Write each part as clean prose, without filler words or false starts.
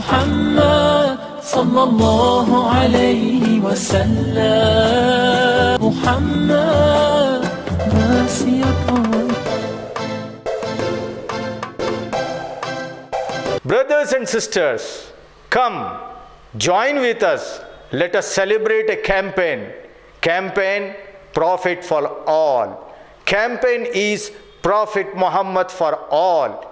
Muhammad sallallahu alayhi wa sallam. Muhammad, mercy upon. Brothers and sisters, come, join with us. Let us celebrate a campaign. Campaign, Prophet for all. Campaign is Prophet Muhammad for all.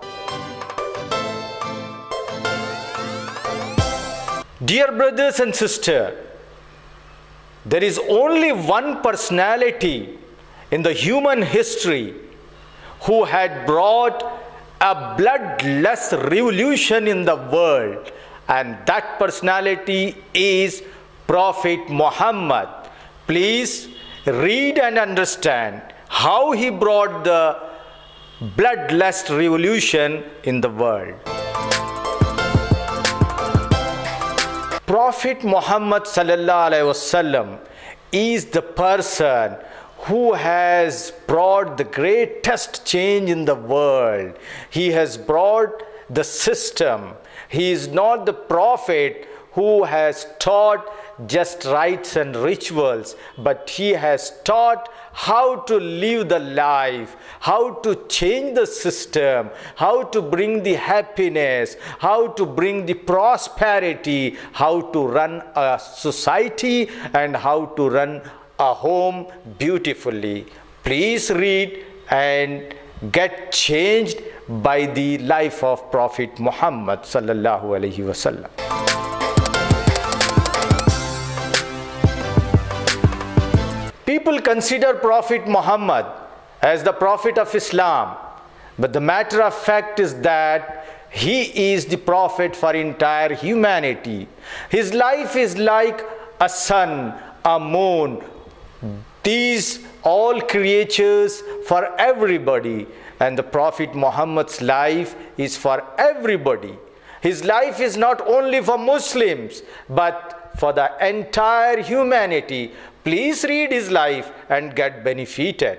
Dear brothers and sisters, there is only one personality in the human history who had brought a bloodless revolution in the world, and that personality is Prophet Muhammad. Please read and understand how he brought the bloodless revolution in the world. Prophet Muhammad sallallahu alaihi wasallam is the person who has brought the greatest change in the world. He has brought the system. He is not the prophet who has taught just rites and rituals, but he has taught how to live the life, how to change the system, how to bring the happiness, how to bring the prosperity, how to run a society, and how to run a home beautifully. Please read and get changed by the life of Prophet Muhammad sallallahu alaihi wasallam. People consider Prophet Muhammad as the prophet of Islam, but the matter of fact is that he is the prophet for entire humanity. His life is like a sun, a moon, these all creatures for everybody, and the Prophet Muhammad's life is for everybody. His life is not only for Muslims but for the entire humanity. Please read his life and get benefited.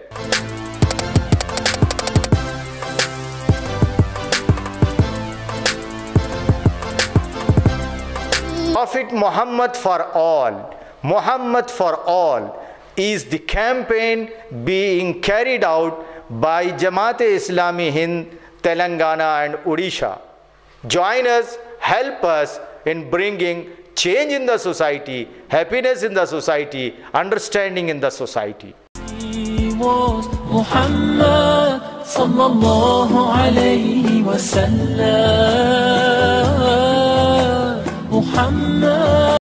Prophet Muhammad for all. Muhammad for all is the campaign being carried out by Jamaat-e-Islami Hind, Telangana and Odisha. Join us, help us in bringing change in the society, happiness in the society, understanding in the society. He was Muhammad sallallahu alayhi wa sallam. Muhammad.